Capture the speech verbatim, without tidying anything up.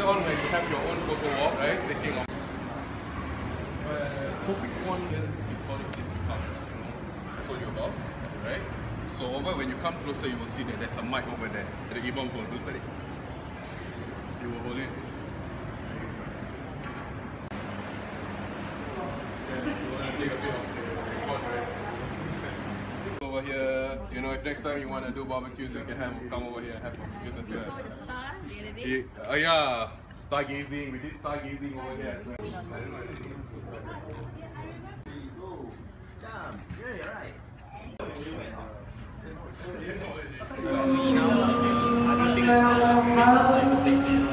on when you have your own photo walk, right? Taking of Perfect one is historic fifty counters, you know, I told you about, right? So over when you come closer, you will see that there's a mic over there. The Imam will do it. You will hold it. Take a bit of the record, right? Over here, you know, if next time you want to do barbecues, you can have come over here and have barbecues as well. You saw the star the other day? Oh yeah, stargazing. We did stargazing over here as well. Damn, yeah, you're right. I don't think